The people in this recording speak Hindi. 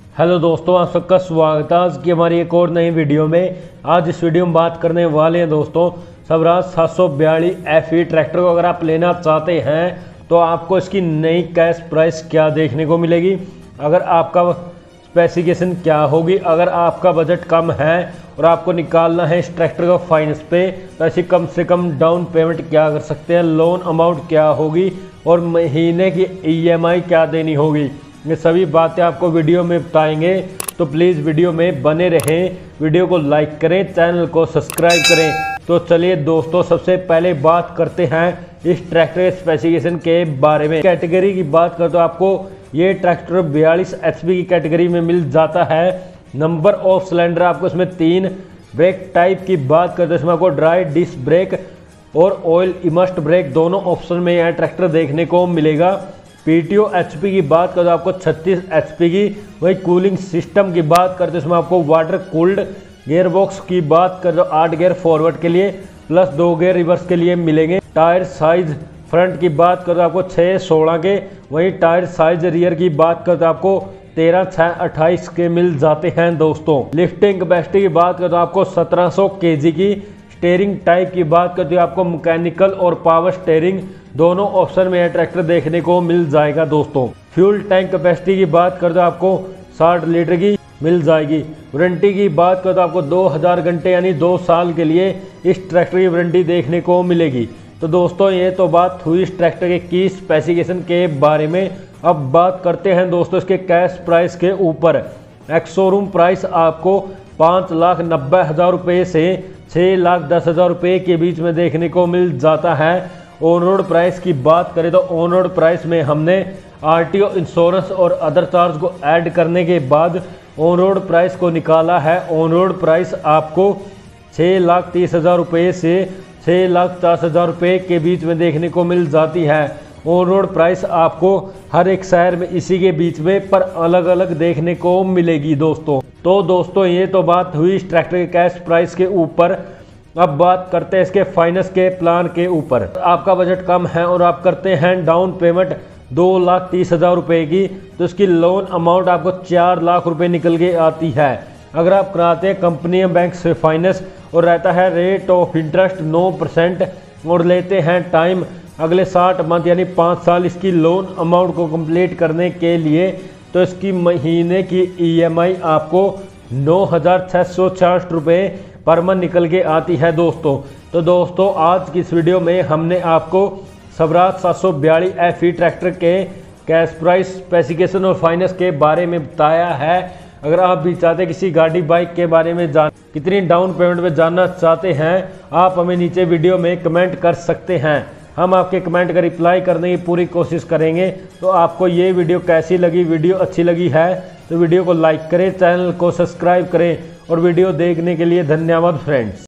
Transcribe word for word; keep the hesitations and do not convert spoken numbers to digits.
हेलो दोस्तों, आप सबका स्वागत है आज की हमारी एक और नई वीडियो में। आज इस वीडियो में बात करने वाले हैं दोस्तों स्वराज सात सौ बयालीस एफ ई ट्रैक्टर को अगर आप लेना चाहते हैं तो आपको इसकी नई कैश प्राइस क्या देखने को मिलेगी, अगर आपका स्पेसिफिकेशन क्या होगी, अगर आपका बजट कम है और आपको निकालना है इस ट्रैक्टर को फाइनेंस पे तो ऐसी कम से कम डाउन पेमेंट क्या कर सकते हैं, लोन अमाउंट क्या होगी और महीने की ई एम आई क्या देनी होगी, ये सभी बातें आपको वीडियो में बताएंगे। तो प्लीज़ वीडियो में बने रहें, वीडियो को लाइक करें, चैनल को सब्सक्राइब करें। तो चलिए दोस्तों, सबसे पहले बात करते हैं इस ट्रैक्टर के स्पेसिफिकेशन के बारे में। कैटेगरी की बात करें तो आपको ये ट्रैक्टर बयालीस एच पी की कैटेगरी में मिल जाता है। नंबर ऑफ सिलेंडर आपको इसमें तीन। ब्रेक टाइप की बात करते हैं इसमें आपको ड्राई डिस्क ब्रेक और ऑयल इमर्स्ड ब्रेक दोनों ऑप्शन में यह ट्रैक्टर देखने को मिलेगा। पीटीओ एचपी की बात करें तो आपको छत्तीस एचपी की। वही कूलिंग सिस्टम की बात करते हैं इसमें आपको वाटर कूल्ड। गियर बॉक्स की बात करें तो आठ गियर फॉरवर्ड के लिए प्लस दो गियर रिवर्स के लिए मिलेंगे। टायर साइज फ्रंट की बात करें तो आपको छः सोलह के। वहीं टायर साइज रियर की बात करें तो आपको तेरह छः अट्ठाईस के मिल जाते हैं दोस्तों। लिफ्टिंग कैपेसिटी की बात करें तो आपको सत्रह सौ के जी की। स्टेयरिंग टाइप की बात करते हैं आपको मैकेनिकल और पावर स्टेयरिंग दोनों ऑप्शन में यह ट्रैक्टर देखने को मिल जाएगा दोस्तों। फ्यूल टैंक कैपेसिटी की बात करें तो आपको साठ लीटर की मिल जाएगी। वारंटी की बात करें तो आपको दो हज़ार घंटे यानी दो साल के लिए इस ट्रैक्टर की वारंटी देखने को मिलेगी। तो दोस्तों, ये तो बात हुई इस ट्रैक्टर के की स्पेसिफिकेशन के बारे में। अब बात करते हैं दोस्तों इसके कैश प्राइस के ऊपर। एक्स शोरूम प्राइस आपको पाँच लाख नब्बे हज़ार रुपये से छः लाख दस हज़ार रुपये के बीच में देखने को मिल जाता है। ऑन रोड प्राइस की बात करें तो ऑन रोड प्राइस में हमने आरटीओ इंश्योरेंस और अदर चार्ज को ऐड करने के बाद ऑन रोड प्राइस को निकाला है। ऑन रोड प्राइस आपको छः लाख तीस हज़ार रुपये से छः लाख पचास हज़ार रुपये के बीच में देखने को मिल जाती है। ऑन रोड प्राइस आपको हर एक शहर में इसी के बीच में पर अलग अलग देखने को मिलेगी दोस्तों। तो दोस्तों, ये तो बात हुई इस ट्रैक्टर के कैश प्राइस के ऊपर। अब बात करते हैं इसके फाइनेंस के प्लान के ऊपर। आपका बजट कम है और आप करते हैं डाउन पेमेंट दो लाख तीस हज़ार रुपये की तो इसकी लोन अमाउंट आपको चार लाख रुपए निकल के आती है। अगर आप कराते हैं कंपनी बैंक से फाइनेंस और रहता है रेट ऑफ इंटरेस्ट नौ परसेंट और लेते हैं टाइम अगले साठ मंथ यानी पाँच साल इसकी लोन अमाउंट को कंप्लीट करने के लिए, तो इसकी महीने की ईएमआई आपको नौ हज़ार छः सौ छियासठ रुपये पर मंथ निकल के आती है दोस्तों। तो दोस्तों, आज की इस वीडियो में हमने आपको स्वराज सात सौ बयालीस एफ ई ट्रैक्टर के कैश प्राइस स्पेसिफिकेशन और फाइनेंस के बारे में बताया है। अगर आप भी चाहते किसी गाड़ी बाइक के बारे में जान कितनी डाउन पेमेंट में जानना चाहते हैं, आप हमें नीचे वीडियो में कमेंट कर सकते हैं। हम आपके कमेंट का रिप्लाई करने की पूरी कोशिश करेंगे। तो आपको ये वीडियो कैसी लगी, वीडियो अच्छी लगी है तो वीडियो को लाइक करें, चैनल को सब्सक्राइब करें और वीडियो देखने के लिए धन्यवाद फ्रेंड्स।